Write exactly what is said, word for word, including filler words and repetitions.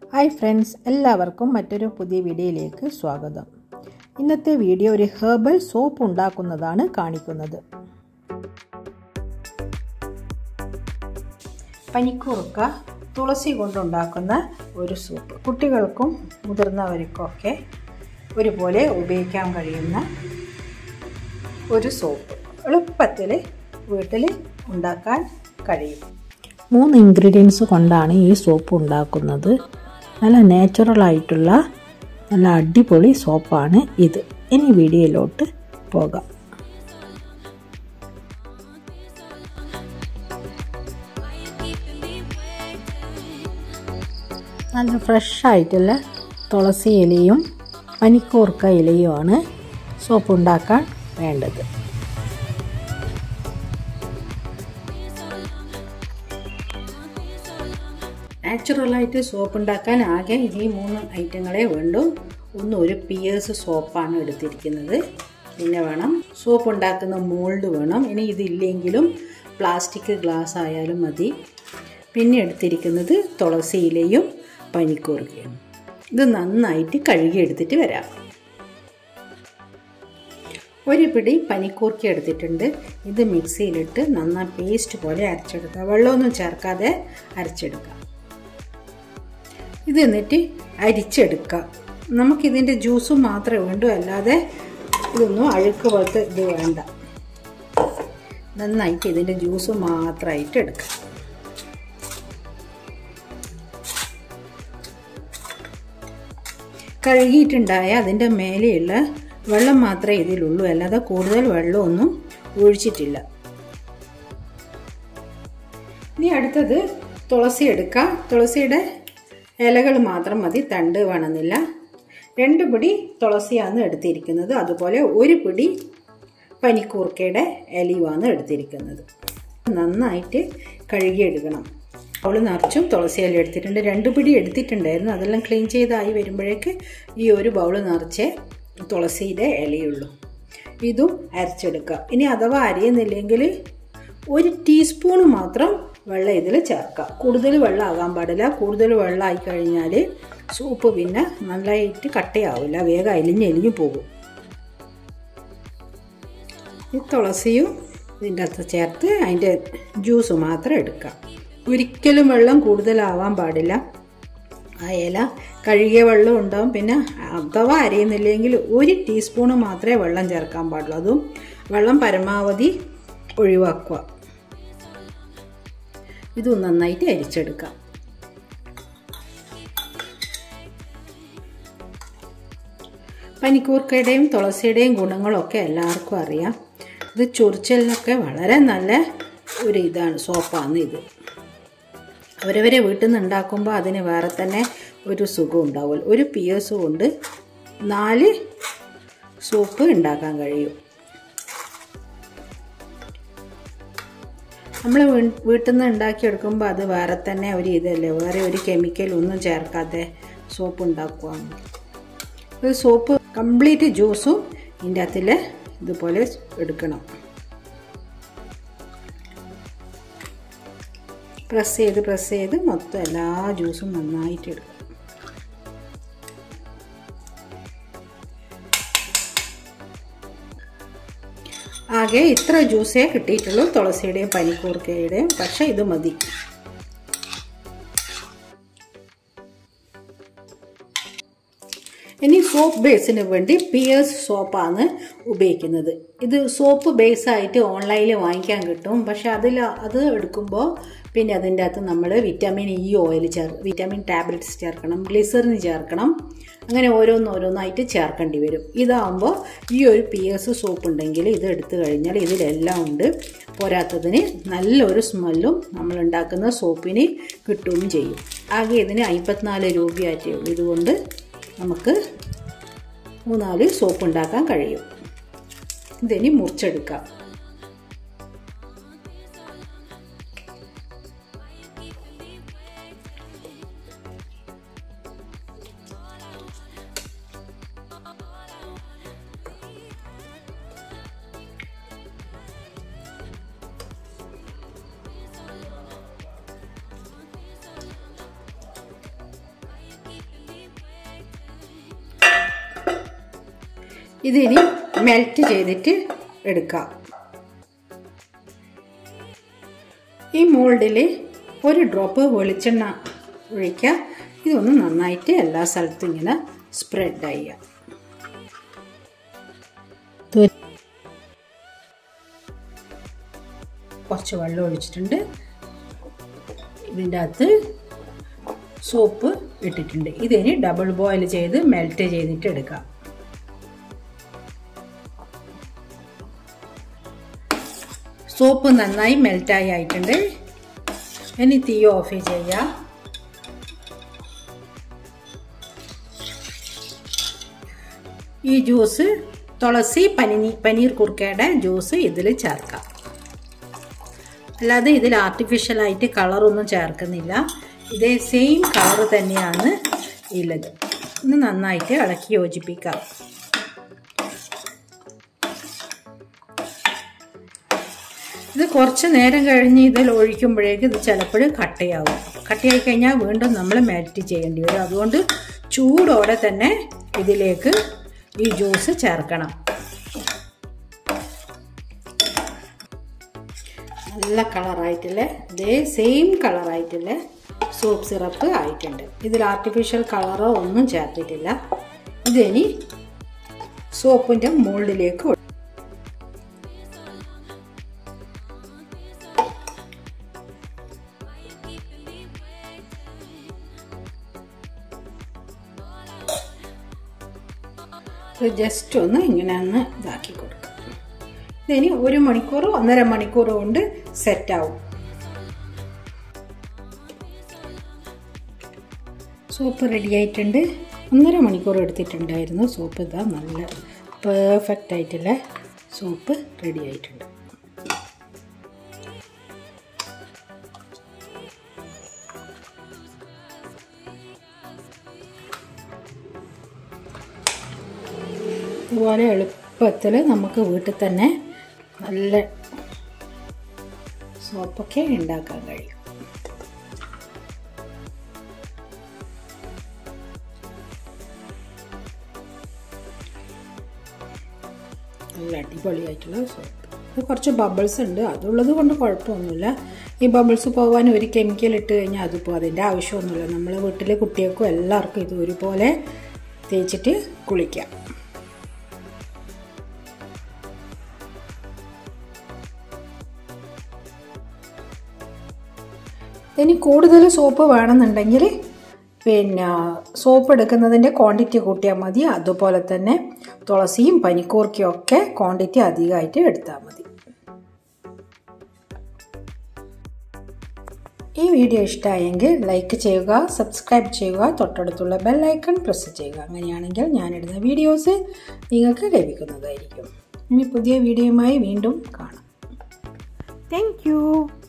Hi friends, എല്ലാവർക്കും മറ്റൊരു പുതിയ വീഡിയോയിലേക്ക് സ്വാഗതം. ഇന്നത്തെ വീഡിയോ ഒരു ഹെർബൽ സോപ്പ് ഉണ്ടാക്കുന്നതാണ് കാണിക്കുന്നത്. പനിക്കൂർക്ക, തുളസി കൊണ്ടുണ്ടാക്കുന്ന ഒരു സോപ്പ്. കുട്ടികൾക്കും മുതിർന്നവർക്കൊക്കെ ഒരുപോലെ ഉപയോഗിക്കാൻ കഴിയുന്ന ഒരു സോപ്പ്. എളുപ്പത്തിൽ വീട്ടിൽ ഉണ്ടാക്കാൻ കഴിയും. മൂന്ന് ഇൻഗ്രീഡിയൻസ് കൊണ്ടാണ് ഈ സോപ്പ് ഉണ്ടാക്കുന്നത്. നല്ല നാച്ചുറൽ ആയിട്ടുള്ള നല്ല അടിപൊളി സോപ്പാണ് ഇത്. ഇനി വീഡിയോയിലോട്ട് പോകാം. നല്ല ഫ്രഷ് ആയിട്ടുള്ള തുളസി ഇലയും പനിക്കൂർക്ക ഇലയുമാണ് സോപ്പ് ഉണ്ടാക്കാൻ വേണ്ടത്. നാച്ചുറലായിട്ട് സോപ്പ് ഉണ്ടാക്കാൻ ആകെ ഈ മൂന്ന് ഐറ്റങ്ങളെ വേണ്ടൂ. ഒന്ന് ഒരു പിയേഴ്സ് സോപ്പാണ് എടുത്തിരിക്കുന്നത്. പിന്നെ വേണം സോപ്പ് ഉണ്ടാക്കുന്ന മോൾഡ് വേണം. ഇനി ഇതില്ലെങ്കിലും പ്ലാസ്റ്റിക് ഗ്ലാസ് ആയാലും മതി. പിന്നെ എടുത്തിരിക്കുന്നത് തുളസി ഇലയും പനിക്കൂർക്കയും. ഇത് നന്നായിട്ട് കഴുകി എടുത്തിട്ട് വരാം. ഒരു പിടി പനിക്കൂർക്ക എടുത്തിട്ടുണ്ട്. ഇത് മിക്സിയിലിട്ട് നന്നായി പേസ്റ്റ് പോലെ അരച്ചെടുക്കുക. വെള്ളമൊന്നും ചേർക്കാതെ അരച്ചെടുക്കാം. ഇത് എന്നിട്ട് അരിച്ചെടുക്കാം. നമുക്കിതിൻ്റെ ജ്യൂസ് മാത്രമേ വേണ്ടൂ, അല്ലാതെ ഇതൊന്നും അഴുക്ക് പോലത്തെ ഇത് വേണ്ട. നന്നായിട്ട് ഇതിൻ്റെ ജ്യൂസ് മാത്രമായിട്ട് എടുക്കാം. കഴുകിയിട്ടുണ്ടായ അതിൻ്റെ മേലെയുള്ള വെള്ളം മാത്രമേ ഇതിലുള്ളൂ, അല്ലാതെ കൂടുതൽ വെള്ളമൊന്നും ഒഴിച്ചിട്ടില്ല. ഇനി അടുത്തത് തുളസി എടുക്കാം. തുളസിയുടെ ഇലകൾ മാത്രം മതി, തണ്ട് വേണമെന്നില്ല. രണ്ട് പിടി തുളസിയാണ് എടുത്തിരിക്കുന്നത്. അതുപോലെ ഒരു പിടി പനിക്കൂർക്കയുടെ ഇലയുമാണ് എടുത്തിരിക്കുന്നത്. നന്നായിട്ട് കഴുകിയെടുക്കണം. അവൾ നിറച്ചും തുളസി ഇല എടുത്തിട്ടുണ്ട്. രണ്ട് പിടി എടുത്തിട്ടുണ്ടായിരുന്നു. അതെല്ലാം ക്ലീൻ ചെയ്തായി വരുമ്പോഴേക്ക് ഈ ഒരു ബൗള് നിറച്ചേ തുളസിയുടെ ഇലയുള്ളൂ. ഇതും അരച്ചെടുക്കുക. ഇനി അഥവാ അരിയുന്നില്ലെങ്കിൽ ഒരു ടീസ്പൂണ് മാത്രം വെള്ളം ഇതിൽ ചേർക്കാം. കൂടുതൽ വെള്ളം ആകാൻ പാടില്ല. കൂടുതൽ വെള്ളം ആയി കഴിഞ്ഞാൽ സൂപ്പ് പിന്നെ നല്ലതായിട്ട് കട്ടയാവില്ല, വേഗം അലിഞ്ഞ് എലിഞ്ഞു പോകും. ഈ തുളസിയും ഇതിൻ്റെ അകത്ത് ചേർത്ത് അതിൻ്റെ ജ്യൂസ് മാത്രം എടുക്കാം. ഒരിക്കലും വെള്ളം കൂടുതലാവാൻ പാടില്ല. ആ ഇല കഴുകിയ വെള്ളം ഉണ്ടാവും. പിന്നെ അഥവാ അരിയുന്നില്ലെങ്കിൽ ഒരു ടീസ്പൂണ് മാത്രമേ വെള്ളം ചേർക്കാൻ പാടുള്ളൂ. അതും വെള്ളം പരമാവധി ഒഴിവാക്കുക. ഇതും നന്നായിട്ട് അരിച്ചെടുക്കാം. പനിക്കൂർക്കയുടെയും തുളസിയുടെയും ഗുണങ്ങളൊക്കെ എല്ലാവർക്കും അറിയാം. ഇത് ചൊറിച്ചലിനൊക്കെ വളരെ നല്ല ഒരു ഇതാണ്, സോപ്പാണ് ഇത്. അവരവരെ വീട്ടിൽ നിന്ന് ഉണ്ടാക്കുമ്പോൾ അതിന് വേറെ തന്നെ ഒരു സുഖം ഉണ്ടാവും. ഒരു പിയേഴ്സ് കൊണ്ട് നാല് സോപ്പ് ഉണ്ടാക്കാൻ കഴിയും. നമ്മൾ വീട്ടിൽ നിന്ന് ഉണ്ടാക്കിയെടുക്കുമ്പോൾ അത് വേറെ തന്നെ ഒരു ഇതല്ലേ, വേറെ ഒരു കെമിക്കലൊന്നും ചേർക്കാതെ സോപ്പ് ഉണ്ടാക്കുകയാണ്. ഒരു സോപ്പ് കംപ്ലീറ്റ് ജ്യൂസും ഇതിൻ്റെ അകത്തിൽ ഇതുപോലെ എടുക്കണം. പ്രസ് ചെയ്ത് പ്രസ് ചെയ്ത് മൊത്തം എല്ലാ ജ്യൂസും നന്നായിട്ട് എടുക്കണം. ആകെ ഇത്ര ജ്യൂസേ കിട്ടിയിട്ടുള്ളൂ, തുളസിയുടെയും പനിക്കൂർക്കയുടെയും. പക്ഷെ ഇത് മതി. ഇനി സോപ്പ് ബേസിന് വേണ്ടി പിയേഴ്സ് സോപ്പാണ് ഉപയോഗിക്കുന്നത്. ഇത് സോപ്പ് ബേസായിട്ട് ഓൺലൈനിൽ വാങ്ങിക്കാൻ കിട്ടും. പക്ഷെ അതിൽ അത് എടുക്കുമ്പോൾ പിന്നെ അതിൻ്റെ അകത്ത് നമ്മൾ വിറ്റാമിൻ ഇ ഓയിൽ ചേർ വിറ്റാമിൻ ടാബ്ലറ്റ്സ് ചേർക്കണം, ഗ്ലിസറിൻ ചേർക്കണം. അങ്ങനെ ഓരോന്നോരോന്നായിട്ട് ചേർക്കേണ്ടി വരും. ഇതാകുമ്പോൾ ഈ ഒരു പിയേഴ്സ് സോപ്പ് ഉണ്ടെങ്കിൽ ഇത് എടുത്തു കഴിഞ്ഞാൽ ഇതിലെല്ലാം ഉണ്ട്. പോരാത്തതിന് നല്ലൊരു സ്മെല്ലും നമ്മൾ ഉണ്ടാക്കുന്ന സോപ്പിന് കിട്ടുകയും ചെയ്യും. ആകെ ഇതിന് അമ്പത്തിനാല് രൂപയായിട്ടേ ഉള്ളൂ. ഇതുകൊണ്ട് നമുക്ക് മൂന്നാല് സോപ്പ് ഉണ്ടാക്കാൻ കഴിയും. ഇതിനി മുറിച്ചെടുക്കാം. ഇതിനി മെൽറ്റ് ചെയ്തിട്ട് എടുക്കാം. ഈ മോൾഡിൽ ഒരു ഡ്രോപ്പ് വെളിച്ചെണ്ണ ഒഴിക്കുക. ഇതൊന്ന് നന്നായിട്ട് എല്ലാ സ്ഥലത്തും ഇങ്ങനെ സ്പ്രെഡ് ചെയ്യുക. കുറച്ച് വെള്ളം ഒഴിച്ചിട്ടുണ്ട്. ഇതിൻ്റെ അകത്ത് സോപ്പ് ഇട്ടിട്ടുണ്ട്. ഇതിന് ഡബിൾ ബോയിൽ ചെയ്ത് മെൽറ്റ് ചെയ്തിട്ട് എടുക്കാം. സോപ്പ് നന്നായി മെൽറ്റായി ആയിട്ടുണ്ട്. ഇനി തീ ഓഫ് ചെയ്യാം. ഈ ജ്യൂസ് തുളസി പനി പനീർ കുർക്കയുടെ ജ്യൂസ് ഇതിൽ ചേർക്കാം. അല്ലാതെ ഇതിൽ ആർട്ടിഫിഷ്യലായിട്ട് കളറൊന്നും ചേർക്കുന്നില്ല. ഇതേ സെയിം കളർ തന്നെയാണ് ഉള്ളത്. ഒന്ന് നന്നായിട്ട് ഇളക്കി യോജിപ്പിക്കാം. ഇത് കുറച്ച് നേരം കഴിഞ്ഞ് ഇതിൽ ഒഴിക്കുമ്പോഴേക്ക് ഇത് ചിലപ്പോൾ കട്ടയാവും. കട്ടയായി കഴിഞ്ഞാൽ വീണ്ടും നമ്മൾ മെൽറ്റ് ചെയ്യേണ്ടി വരും. അതുകൊണ്ട് ചൂടോടെ തന്നെ ഇതിലേക്ക് ഈ ജ്യൂസ് ചേർക്കണം. നല്ല കളറായിട്ടില്ലേ, ഇതേ സെയിം കളറായിട്ടില്ലേ സോപ്പ് സിറപ്പ് ആയിട്ടുണ്ട്. ഇതിൽ ആർട്ടിഫിഷ്യൽ കളറോ ഒന്നും ചേർത്തിട്ടില്ല. ഇതിനി സോപ്പിൻ്റെ മോൾഡിലേക്ക് ജസ്റ്റ് ഒന്ന് ഇങ്ങനെ ഒന്ന് ഇതാക്കി കൊടുക്കാം. ഇതിനി ഒരു മണിക്കൂർ ഒന്നര മണിക്കൂർ കൊണ്ട് സെറ്റാവും. സോപ്പ് റെഡി ആയിട്ടുണ്ട്. ഒന്നര മണിക്കൂർ എടുത്തിട്ടുണ്ടായിരുന്നു സോപ്പ്. ഇതാ നല്ല പെർഫെക്റ്റ് ആയിട്ടുള്ള സോപ്പ് റെഡി ആയിട്ടുണ്ട്. ഇതുപോലെ എളുപ്പത്തിൽ നമുക്ക് വീട്ടിൽ തന്നെ നല്ല സോപ്പൊക്കെ ഉണ്ടാക്കാൻ കഴിയും. നല്ല അടിപൊളിയായിട്ടുള്ള സോപ്പ്. ഇത് കുറച്ച് ബബിൾസ് ഉണ്ട്, അതുള്ളത് കൊണ്ട് കുഴപ്പമൊന്നുമില്ല. ഈ ബബിൾസ് പോകാൻ ഒരു കെമിക്കൽ ഇട്ട് കഴിഞ്ഞാൽ അതിപ്പോൾ അതിൻ്റെ ആവശ്യമൊന്നുമില്ല. നമ്മൾ വീട്ടിലെ കുട്ടികൾക്കും എല്ലാവർക്കും ഇത് ഒരുപോലെ തേച്ചിട്ട് കുളിക്കാം. ഇനി കൂടുതൽ സോപ്പ് വേണമെന്നുണ്ടെങ്കിൽ പിന്നെ സോപ്പ് എടുക്കുന്നതിൻ്റെ ക്വാണ്ടിറ്റി കൂട്ടിയാൽ മതി. അതുപോലെ തന്നെ തുളസിയും പനിക്കൂർക്കയും ഒക്കെ ക്വാണ്ടിറ്റി അധികമായിട്ട് എടുത്താൽ മതി. ഈ വീഡിയോ ഇഷ്ടമായെങ്കിൽ ലൈക്ക് ചെയ്യുക, സബ്സ്ക്രൈബ് ചെയ്യുക, തൊട്ടടുത്തുള്ള ബെൽ ഐക്കൺ പ്രസ് ചെയ്യുക. അങ്ങനെയാണെങ്കിൽ ഞാനിടുന്ന വീഡിയോസ് നിങ്ങൾക്ക് ലഭിക്കുന്നതായിരിക്കും. ഇനി പുതിയ വീഡിയോയുമായി വീണ്ടും കാണാം. Thank U.